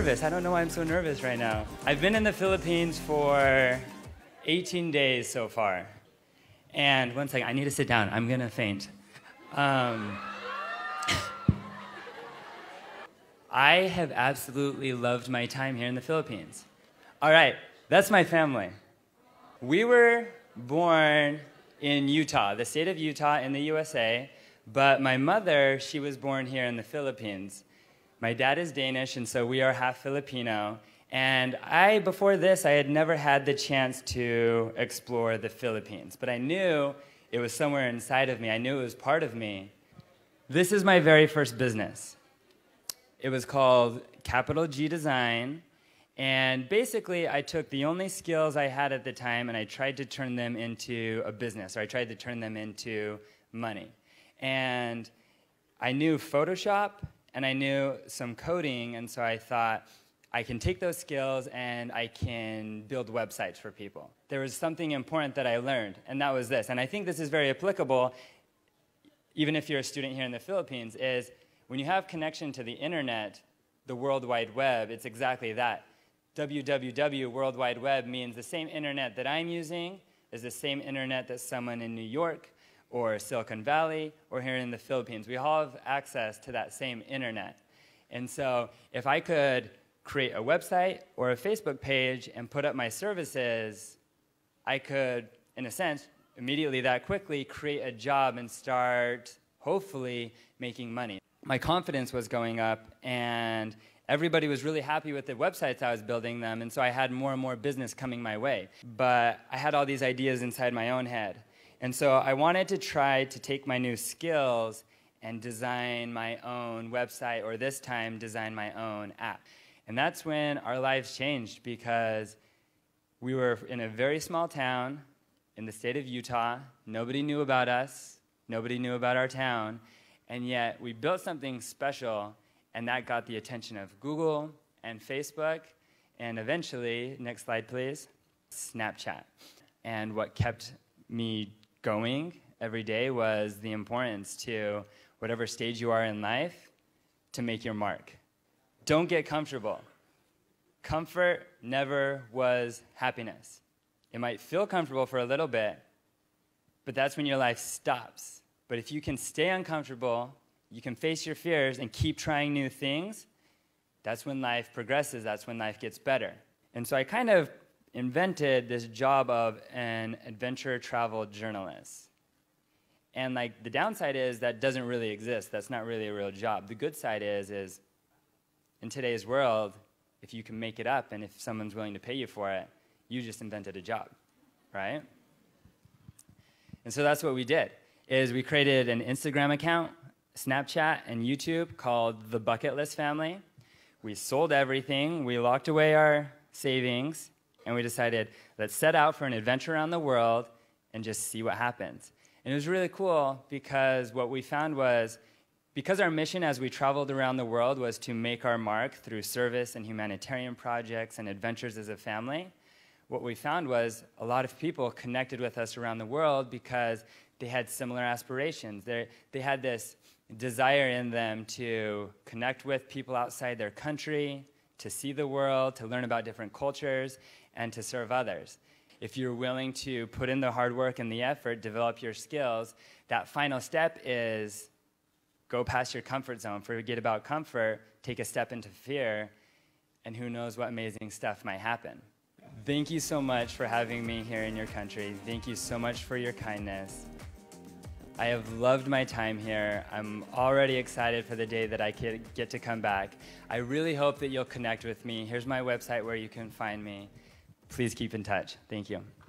nervous. I don't know why I'm so nervous right now. I've been in the Philippines for 18 days so far. And one second, I need to sit down. I'm gonna faint. I have absolutely loved my time here in the Philippines. All right, that's my family. We were born in Utah, the state of Utah in the USA, but my mother, she was born here in the Philippines. My dad is Danish, and so we are half Filipino. And before this, I had never had the chance to explore the Philippines, but I knew it was somewhere inside of me. I knew it was part of me. This is my very first business. It was called Capital G Design, and basically I took the only skills I had at the time and I tried to turn them into a business, or I tried to turn them into money. And I knew Photoshop, and I knew some coding, and so I thought, I can take those skills and I can build websites for people. There was something important that I learned, and that was this. And I think this is very applicable, even if you're a student here in the Philippines, is when you have connection to the internet, the World Wide Web, it's exactly that. www, World Wide Web, means the same internet that I'm using is the same internet that someone in New York or Silicon Valley or here in the Philippines. We all have access to that same internet. And so if I could create a website or a Facebook page and put up my services, I could, in a sense, immediately that quickly create a job and start, hopefully, making money. My confidence was going up, and everybody was really happy with the websites I was building them, and so I had more and more business coming my way. But I had all these ideas inside my own head. And so I wanted to try to take my new skills and design my own website, or this time, design my own app. And that's when our lives changed, because we were in a very small town in the state of Utah. Nobody knew about us. Nobody knew about our town. And yet we built something special, and that got the attention of Google and Facebook, and eventually, next slide please, Snapchat. And what kept me going every day was the importance to whatever stage you are in life to make your mark. Don't get comfortable. Comfort never was happiness. It might feel comfortable for a little bit, but that's when your life stops. But if you can stay uncomfortable, you can face your fears and keep trying new things, that's when life progresses, that's when life gets better. And so I kind of invented this job of an adventure travel journalist. And like the downside is that doesn't really exist. That's not really a real job. The good side is in today's world, if you can make it up and if someone's willing to pay you for it, you just invented a job, right? And so that's what we did, is we created an Instagram account, Snapchat, and YouTube called The Bucket List Family. We sold everything, we locked away our savings, and we decided, let's set out for an adventure around the world and just see what happens. And it was really cool because what we found was, because our mission as we traveled around the world was to make our mark through service and humanitarian projects and adventures as a family, what we found was a lot of people connected with us around the world because they had similar aspirations. They had this desire in them to connect with people outside their country, to see the world, to learn about different cultures, and to serve others. If you're willing to put in the hard work and the effort, develop your skills, that final step is go past your comfort zone, forget about comfort, take a step into fear, and who knows what amazing stuff might happen. Thank you so much for having me here in your country. Thank you so much for your kindness. I have loved my time here. I'm already excited for the day that I get to come back. I really hope that you'll connect with me. Here's my website where you can find me. Please keep in touch. Thank you.